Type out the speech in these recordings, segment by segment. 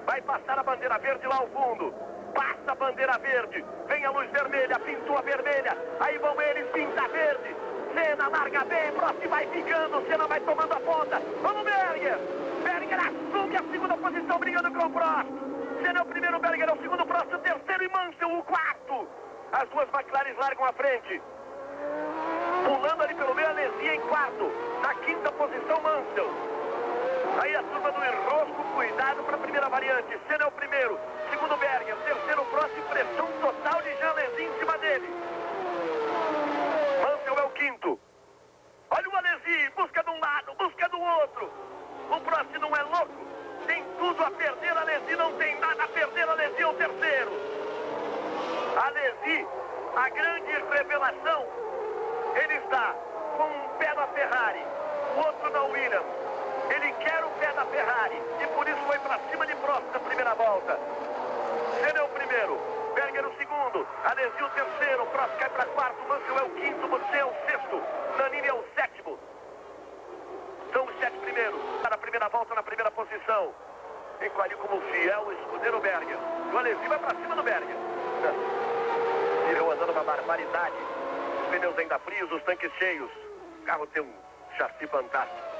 Vai passar a bandeira verde lá ao fundo. Passa a bandeira verde. Vem a luz vermelha, pintou a vermelha. Aí vão eles, pinta a verde. Senna larga bem, Prost vai ficando. Senna vai tomando a ponta. Vamos, Berger. Berger assume a segunda posição, brigando com o Prost. Senna é o primeiro, Berger é o segundo, Prost o terceiro e Mansell o quarto. As duas McLaren largam à frente. Pulando ali pelo meio, Alesi em quarto. Na quinta posição, Mansell. Aí a turma do Enrosco, cuidado para a primeira variante. Senna é o primeiro, segundo Berger, terceiro Prost, pressão total de Jean Alesi em cima dele. Mansell é o quinto. Olha o Alesi, busca de um lado, busca do outro. O Prost não é louco, tem tudo a perder, Alesi não tem nada a perder, Alesi é o terceiro. Alesi, a grande revelação, ele está com um pé na Ferrari, o outro na Williams. Ele quer o pé da Ferrari e por isso foi para cima de Prost na primeira volta. Senna é o primeiro, Berger o segundo, Alesi o terceiro, Prost cai para quarto, Mansell é o quinto, Mansell é o sexto, Nannini é o sétimo. São os 7 primeiros, está na primeira volta, na primeira posição. Ficou ali como fiel o escudeiro Berger. O Alesi vai para cima do Berger. Irão andando uma barbaridade. Os pneus ainda frios, os tanques cheios. O carro tem um chassi fantástico.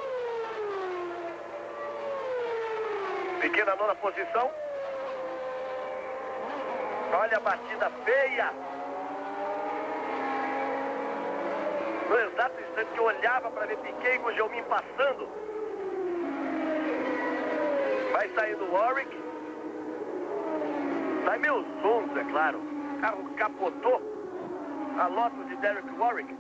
Pequena nona posição. Olha a batida feia. No exato instante que eu olhava para ver Piquet e Gugelmin passando. Vai saindo o Warwick. Sai meus sons, é claro. O carro capotou. A Lotus de Derek Warwick.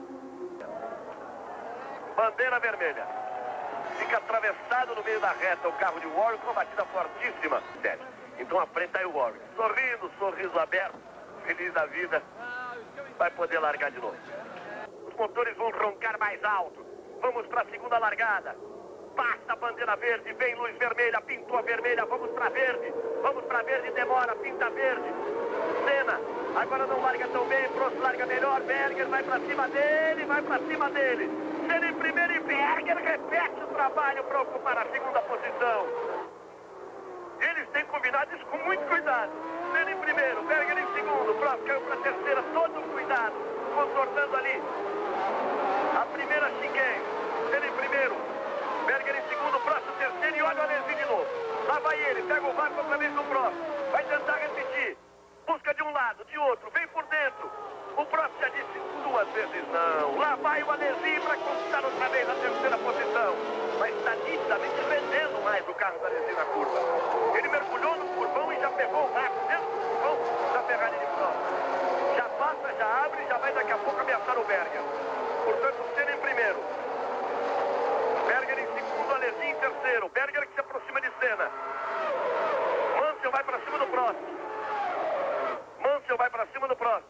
Bandeira vermelha. Fica atravessado no meio da reta o carro de Warwick, uma batida fortíssima. Então à frente está o Warwick. Sorrindo, sorriso aberto, feliz da vida. Vai poder largar de novo. Os motores vão roncar mais alto. Vamos para a segunda largada. Passa a bandeira verde, vem luz vermelha, pintou a vermelha, vamos para verde. Vamos para verde, demora, pinta verde. Senna, agora não larga tão bem, Prost larga melhor, Berger vai para cima dele, vai para cima dele. Senna em primeiro e Berger repete o trabalho para ocupar a segunda posição. Eles têm combinado isso com muito cuidado. Senna em primeiro, Berger em segundo, Prost caiu para a terceira, todo cuidado, contornando ali. A primeira chicane, Senna em primeiro, Berger em segundo, Prost em terceiro e olha o Alesi de novo. Lá vai ele, pega o vácuo outra vez do Prost, vai tentar repetir. Busca de um lado, de outro, vem por dentro. O Prost já disse 2 vezes não. Lá vai o Alesi para conquistar outra vez a terceira posição. Mas está nitidamente rendendo mais o carro do Alesi na curva. Ele mergulhou no curvão e já pegou o vácuo dentro do curvão da Ferrari de Prost. Já passa, já abre, já vai daqui a pouco ameaçar o Berger. Portanto, Senna em primeiro. Berger em segundo, Alesi em terceiro. Berger que se aproxima de Senna. Mansell vai para cima do Prost. Mansell vai para cima do Prost.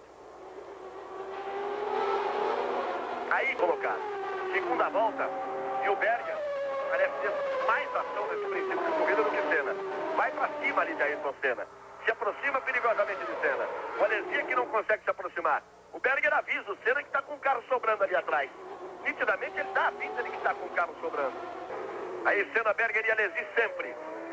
Aí colocado. Segunda volta. E o Berger parece ter mais ação nesse princípio de corrida do que Senna. Vai para cima ali de Ayrton Senna. Se aproxima perigosamente de Senna. O Alesi que não consegue se aproximar. O Berger avisa o Senna que está com o carro sobrando ali atrás. Nitidamente ele dá a pinta de que está com o carro sobrando. Aí Senna, Berger e Alesi sempre.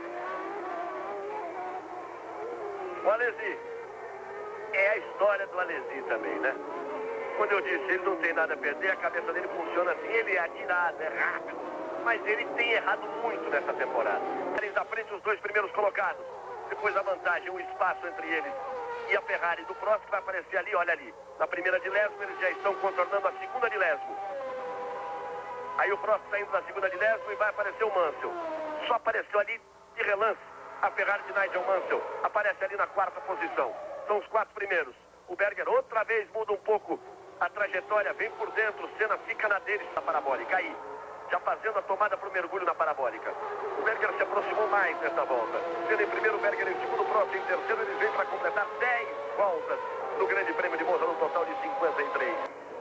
O Alesi. É a história do Alesi também, né? Quando eu disse ele não tem nada a perder, a cabeça dele funciona assim, ele é atirado, é rápido, mas ele tem errado muito nessa temporada. Eles à frente, os 2 primeiros colocados, depois a vantagem, o espaço entre eles e a Ferrari do Prost que vai aparecer ali, olha ali, na primeira de Lesmo, eles já estão contornando a segunda de Lesmo. Aí o Prost saindo da segunda de Lesmo e vai aparecer o Mansell. Só apareceu ali de relance a Ferrari de Nigel Mansell, aparece ali na quarta posição. São os 4 primeiros. O Berger outra vez muda um pouco a trajetória, vem por dentro, Senna fica na dele na parabólica. Aí, já fazendo a tomada para o mergulho na parabólica. O Berger se aproximou mais nessa volta. Senna em primeiro, Berger em segundo, Prost em terceiro. Ele vem para completar 10 voltas no Grande Prêmio de Monza, no total de 53.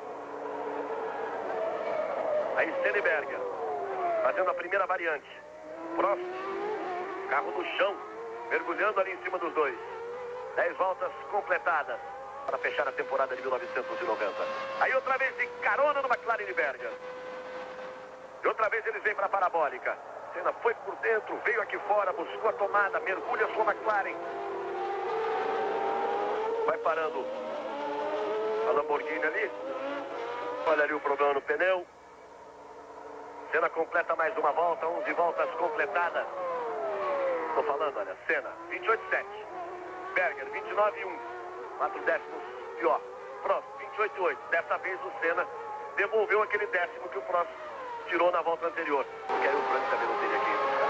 Aí Senna e Berger, fazendo a primeira variante. Prost, carro no chão, mergulhando ali em cima dos dois. 10 voltas completadas para fechar a temporada de 1990. Aí outra vez de carona no McLaren de Berger. E outra vez eles vêm para a parabólica. Senna foi por dentro, veio aqui fora, buscou a tomada, mergulha sua McLaren. Vai parando a Lamborghini ali. Olha ali o problema no pneu. Senna completa mais uma volta, 11 voltas completadas. Estou falando, olha, Senna, 28,7. Berger, 29,1. 4 décimos pior. Prost, 28,8. Dessa vez o Senna devolveu aquele décimo que o Prost tirou na volta anterior. Porque aí o Prost também não teria que ir buscar.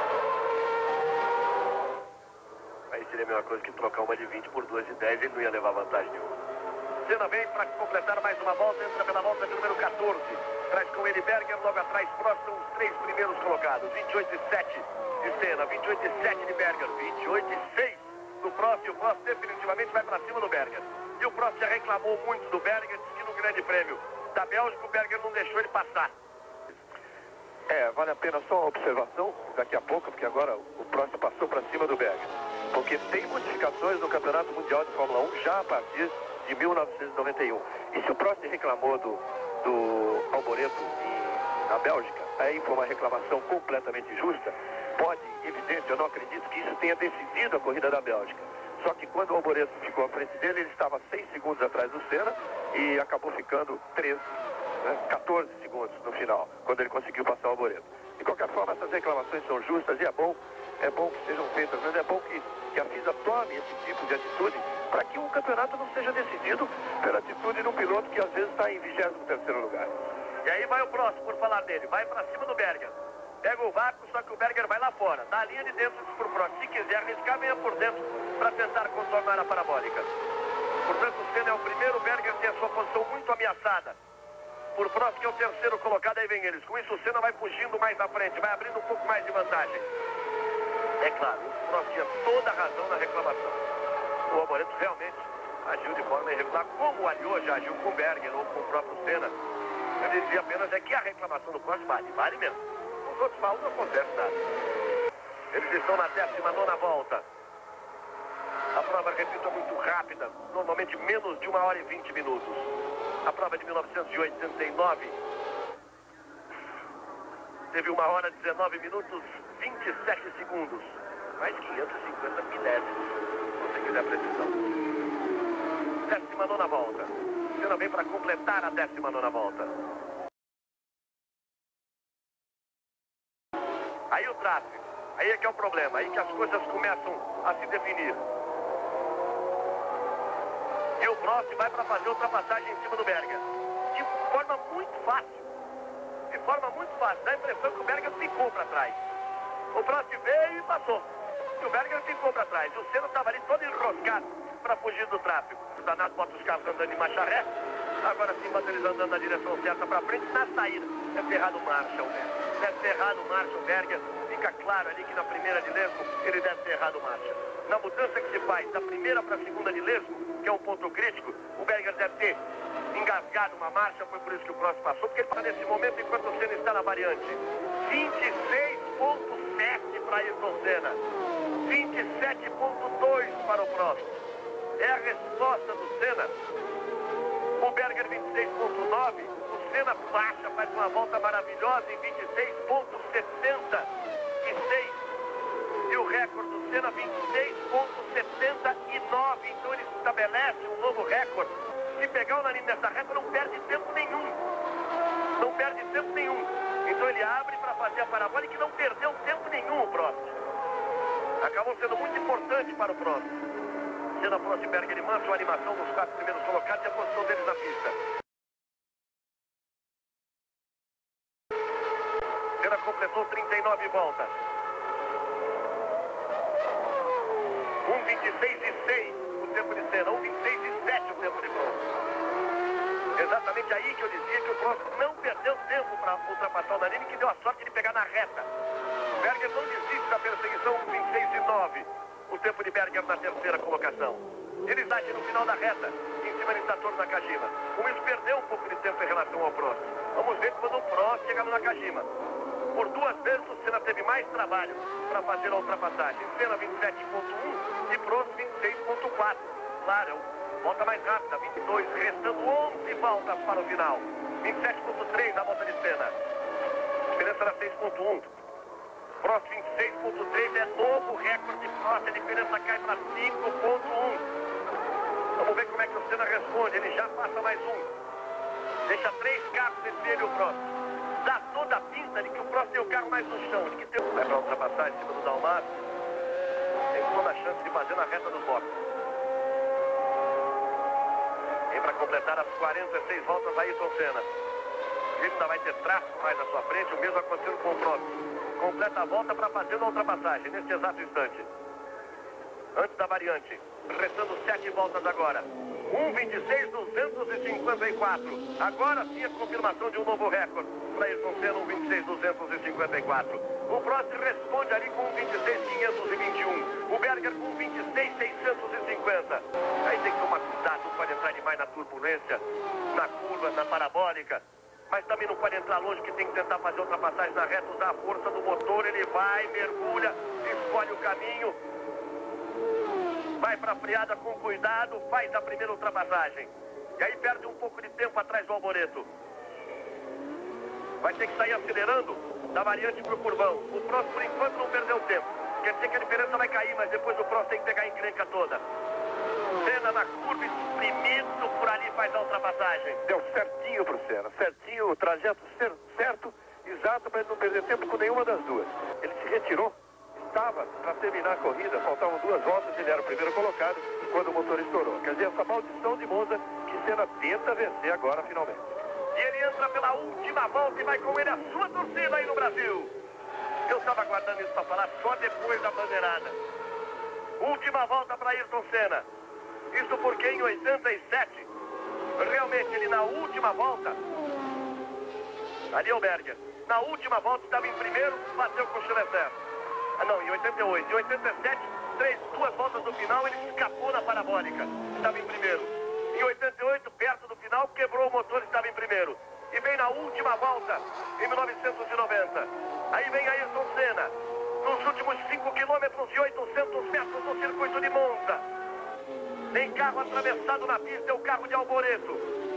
Aí seria a mesma coisa que trocar uma de 20 por 2 de 10, ele não ia levar vantagem nenhuma. Senna vem para completar mais uma volta, entra pela volta de número 14. Traz com ele Berger, logo atrás Prost, são os 3 primeiros colocados. 28,7 de Senna, 28,7 de Berger, 28,6 do Prost. E o Prost definitivamente vai para cima do Berger. E o Prost já reclamou muito do Berger, disse que no Grande Prêmio da Bélgica o Berger não deixou ele passar. Vale a pena só uma observação daqui a pouco, porque agora o Prost passou para cima do Berger. Porque tem modificações no Campeonato Mundial de Fórmula 1 já a partir de 1991. E se o Prost reclamou do Alboreto na Bélgica, aí foi uma reclamação completamente justa, pode, evidente, eu não acredito que isso tenha decidido a corrida da Bélgica. Só que quando o Alboreto ficou à frente dele, ele estava 6 segundos atrás do Senna e acabou ficando 14 segundos no final, quando ele conseguiu passar o Alboreto. De qualquer forma, essas reclamações são justas e é bom que sejam feitas, mas é bom que a FISA tome esse tipo de atitude para que o campeonato não seja decidido pela atitude de um piloto que às vezes está em 23º lugar. E aí vai o próximo, por falar dele, vai para cima do Berger. Pega o vácuo, só que o Berger vai lá fora. Da linha de dentro para o Prost. Se quiser arriscar, venha por dentro para tentar contornar a parabólica. Portanto, o Senna é o primeiro, o Berger tem a sua posição muito ameaçada por Prost, que é o terceiro colocado, aí vem eles. Com isso, o Senna vai fugindo mais à frente, vai abrindo um pouco mais de vantagem. É claro, o Prost tinha toda a razão na reclamação. O Alboreto realmente agiu de forma irregular, como o Alliot já agiu com o Berger ou com o próprio Senna. Eu dizia apenas que a reclamação do Prost vale mesmo. Os outros falam, não acontece nada. Eles estão na 19ª volta. A prova, repito, é muito rápida, normalmente menos de 1 hora e 20 minutos. A prova de 1989 teve 1 hora, 19 minutos, 27 segundos. Mais 550 milésimos, se você quiser a precisão. 19ª volta. Senna vem para completar a 19ª volta. Aí o tráfego. Aí é que é o problema. Aí que as coisas começam a se definir. E o Prost vai para fazer ultrapassagem em cima do Berger. De forma muito fácil. De forma muito fácil. Dá a impressão que o Berger ficou para trás. O Prost veio e passou. E o Berger ficou para trás. O Senna estava ali todo enroscado para fugir do tráfego. O danado bota os carros andando em marcha ré. Agora sim, bota eles andando na direção certa para frente. Na saída, é ferrado o Marshall, né? Deve ter errado o Marshall. Berger, fica claro ali que na primeira de lesmo ele deve ter errado o Marshall. Na mudança que se faz da primeira para a segunda de lesmo, que é um ponto crítico, o Berger deve ter engasgado uma marcha, foi por isso que o Prost passou, porque ele está nesse momento enquanto o Senna está na variante. 26,7 para Ayrton Senna, 27,2 para o Prost. É a resposta do Senna. O Berger 26,9, o Senna baixa, faz uma volta maravilhosa em 26,76. E o recorde do Senna 26,79. Então ele estabelece um novo recorde. Se pegar o Nanini nessa reta, não perde tempo nenhum. Não perde tempo nenhum. Então ele abre para fazer a parabólica e não perdeu tempo nenhum o Prost. Acabou sendo muito importante para o Prost. Senna, Prost, Berger e Mansell, a animação dos 4 primeiros colocados e a posição deles na pista. Senna completou 39 voltas. 1,26,6 o tempo de Senna, 1,26,7 o tempo de Prost. Exatamente aí que eu dizia que o Prost não perdeu tempo para ultrapassar o Nanini, que deu a sorte de pegar na reta. O Berger não desiste da perseguição, 1,26,9 o tempo de Berger na terceira colocação. Ele bate no final da reta, em cima de Sator Nakajima. Com isso perdeu um pouco de tempo em relação ao Prost. Vamos ver quando o Prost chega no Nakajima. Por 2 vezes o Senna teve mais trabalho para fazer a ultrapassagem. Senna 27,1 e Prost 26,4. Claro, volta mais rápida, 22, restando 11 voltas para o final. 27,3 na volta de Senna. A diferença era 6,1. Prost 26.3 é novo recorde de Prost, a diferença cai para 5.1. Vamos ver como é que o Senna responde, ele já passa mais um. Deixa 3 carros entre ele e o Prost. Dá toda a pinta de que o Prost tem o carro mais no chão, de que tem vai para ultrapassagem em cima do Dalmar. Tem toda a chance de fazer na reta dos boxes. Vem para completar as 46 voltas Ayrton Senna. Ele ainda vai ter traço mais à sua frente, o mesmo acontecendo com o Prost. Completa a volta para fazer uma ultrapassagem neste exato instante. Antes da variante, restando 7 voltas agora. 1:26.254. Agora sim a confirmação de um novo recorde. Para Ayrton Senna, 1:26.254. O Prost responde ali com 1:26.521. O Berger com 1:26.650. Aí tem que tomar cuidado, não pode entrar demais na turbulência, na curva, na parabólica. Mas também não pode entrar longe, que tem que tentar fazer ultrapassagem na reta, usar a força do motor. Ele vai, mergulha, escolhe o caminho. Vai para a freada com cuidado, faz a primeira ultrapassagem. E aí perde um pouco de tempo atrás do Alboreto. Vai ter que sair acelerando da variante para o curvão. O Prost, por enquanto, não perdeu tempo. Quer dizer que a diferença vai cair, mas depois o Prost tem que pegar a encrenca toda. Senna na curva, exprimido, por ali faz a ultrapassagem. Deu certinho pro Senna, certinho, o trajeto certo, exato, para ele não perder tempo com nenhuma das duas. Ele se retirou, estava para terminar a corrida, faltavam 2 voltas, ele era o primeiro colocado quando o motor estourou. Quer dizer, essa maldição de Monza que Senna tenta vencer agora, finalmente. E ele entra pela última volta e vai com ele a sua torcida aí no Brasil. Eu estava aguardando isso para falar só depois da bandeirada. Última volta para Ayrton Senna. Isso porque em 87, realmente ele na última volta, ali é o Berger, na última volta estava em primeiro, bateu com o Schlechter. Ah não, em 88. Em 87, 2 voltas do final, ele escapou na parabólica, estava em primeiro. Em 88, perto do final, quebrou o motor, estava em primeiro. E vem na última volta, em 1990. Aí vem Ayrton Senna, nos últimos 5 quilômetros e 800 metros do circuito de Monza. Tem carro atravessado na pista, é o carro de Alboreto.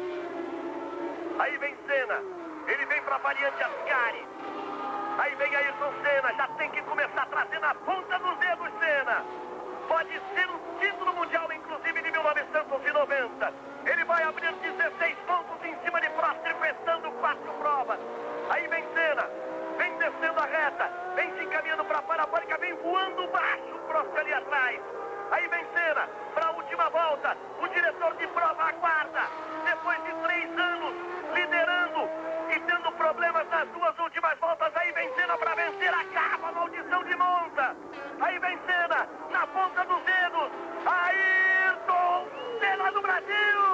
Aí vem Senna, ele vem para a variante Ascari. Aí vem Ayrton Senna, já tem que começar a trazer na ponta dos dedos Senna. Pode ser o título mundial, inclusive, de 1990. Ele vai abrir 16 pontos em cima de Prost, restando 4 provas. Aí vem Senna, vem descendo a reta, vem se encaminhando para a parabólica, vem voando baixo, Prost ali atrás. Aí vem Senna, para a última volta, o diretor de prova aguarda, depois de 3 anos, liderando e tendo problemas nas 2 últimas voltas, aí vem Senna para vencer, acaba a maldição de Monza. Aí vem Senna, na ponta dos dedos, Ayrton Senna do Brasil!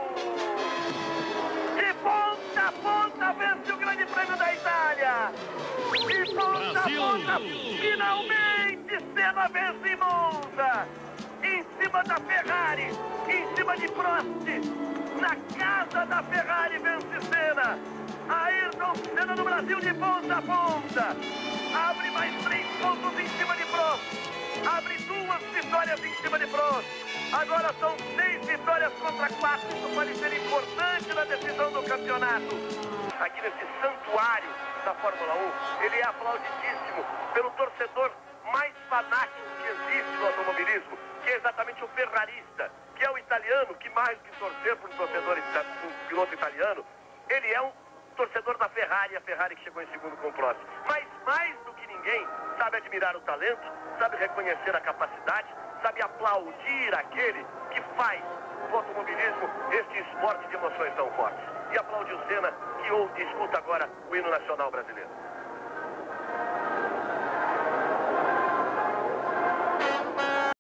De ponta a ponta vence o Grande Prêmio da Itália! De ponta a ponta, finalmente Senna vence em Monza! Em cima da Ferrari, em cima de Prost, na casa da Ferrari vence Senna. Ayrton Senna no Brasil de ponta a ponta. Abre mais 3 pontos em cima de Prost. Abre 2 vitórias em cima de Prost. Agora são 6 vitórias contra 4. Isso pode ser importante na decisão do campeonato. Aqui nesse santuário da Fórmula 1, ele é aplaudidíssimo pelo torcedor mais fanático que existe no automobilismo, que é exatamente o ferrarista, que é o italiano, que mais que torcer por um piloto italiano, ele é um torcedor da Ferrari, a Ferrari que chegou em segundo com o Prost. Mas mais do que ninguém, sabe admirar o talento, sabe reconhecer a capacidade, sabe aplaudir aquele que faz do automobilismo este esporte de emoções tão fortes. E aplaude o Senna, que escuta agora o hino nacional brasileiro.